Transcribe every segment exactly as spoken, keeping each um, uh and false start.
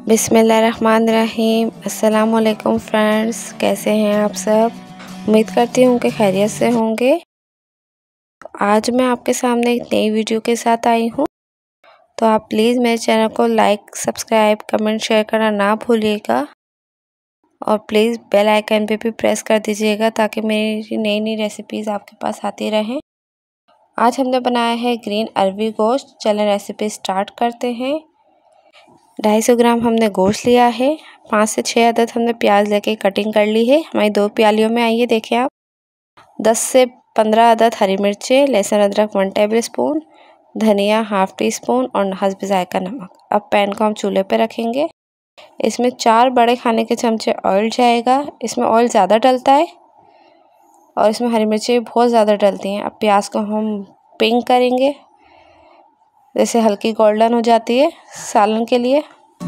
बिस्मिल्लाहिर्रहमानिर्रहीम। अस्सलाम वालेकुम फ्रेंड्स, कैसे हैं आप सब? उम्मीद करती हूँ कि खैरियत से होंगे। आज मैं आपके सामने एक नई वीडियो के साथ आई हूँ, तो आप प्लीज़ मेरे चैनल को लाइक, सब्सक्राइब, कमेंट, शेयर करना ना भूलिएगा और प्लीज़ बेल आइकन पे भी प्रेस कर दीजिएगा ताकि मेरी नई नई रेसिपीज़ आपके पास आती रहें। आज हमने बनाया है ग्रीन अरबी गोश्त। चलें रेसिपी स्टार्ट करते हैं। ढाई सौ ग्राम हमने गोश्त लिया है। पाँच से छः अदद हमने प्याज लेके कटिंग कर ली है। हमारी दो प्यालियों में आई है, देखें आप। दस से पंद्रह अदद हरी मिर्चें, लहसुन अदरक वन टेबल स्पून, धनिया हाफ टी स्पून और हस्ब जायका नमक। अब पैन को हम चूल्हे पे रखेंगे। इसमें चार बड़े खाने के चमचे ऑयल जाएगा। इसमें ऑयल ज़्यादा डलता है और इसमें हरी मिर्चें बहुत ज़्यादा डलती हैं। अब प्याज को हम पिंक करेंगे, जैसे हल्की गोल्डन हो जाती है सालन के लिए।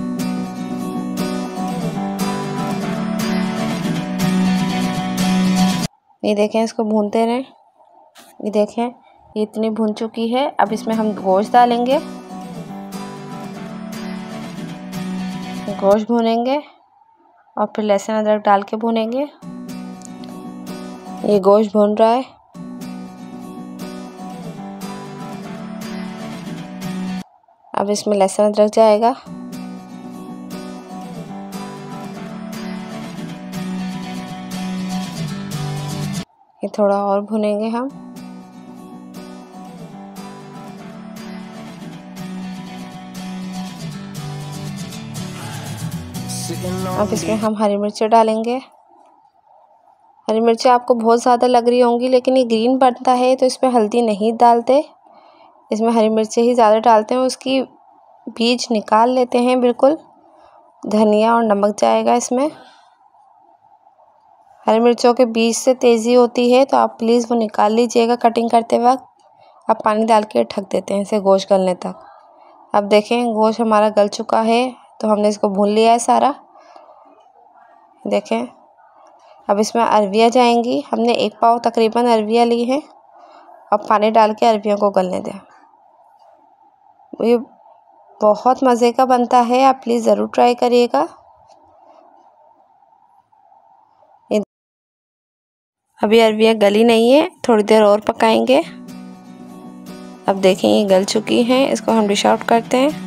ये देखें, इसको भूनते रहें। ये देखें, ये इतनी भून चुकी है। अब इसमें हम गोश्त डालेंगे, गोश्त भूनेंगे और फिर लहसुन अदरक डाल के भूनेंगे। ये गोश्त भून रहा है। अब इसमें लहसुन अदरक जाएगा। ये थोड़ा और भुनेंगे हम। अब इसमें हम हरी मिर्चें डालेंगे। हरी मिर्चें आपको बहुत ज़्यादा लग रही होंगी, लेकिन ये ग्रीन बनता है तो इसमें हल्दी नहीं डालते, इसमें हरी मिर्चें ही ज़्यादा डालते हैं। उसकी बीज निकाल लेते हैं बिल्कुल। धनिया और नमक जाएगा इसमें। हरी मिर्चों के बीज से तेज़ी होती है तो आप प्लीज़ वो निकाल लीजिएगा कटिंग करते वक्त। अब पानी डाल के ढक देते हैं इसे गोश्त गलने तक। अब देखें, गोश्त हमारा गल चुका है तो हमने इसको भून लिया है सारा। देखें, अब इसमें अरबियाँ जाएंगी। हमने एक पाव तकरीबन अरबियाँ ली हैं। अब पानी डाल के अरबियों को गलने दें। ये बहुत मज़े का बनता है, आप प्लीज़ ज़रूर ट्राई करिएगा। अभी अरबियाँ गली नहीं है, थोड़ी देर और पकाएंगे। अब देखें, ये गल चुकी हैं। इसको हम डिश आउट करते हैं।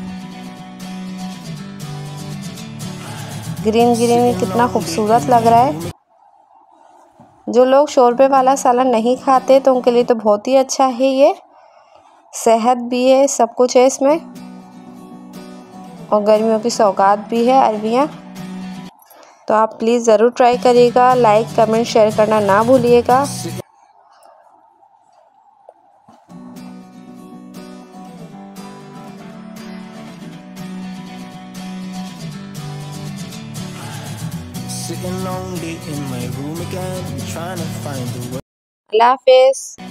ग्रीन ग्रीन कितना खूबसूरत लग रहा है। जो लोग शोरबे वाला सालन नहीं खाते तो उनके लिए तो बहुत ही अच्छा है। ये सेहत भी है, सब कुछ है इसमें, और गर्मियों की सौगात भी है अरबियाँ। तो आप प्लीज़ ज़रूर ट्राई करिएगा। लाइक, कमेंट, शेयर करना ना भूलिएगा। अल्लाह हाफिज़।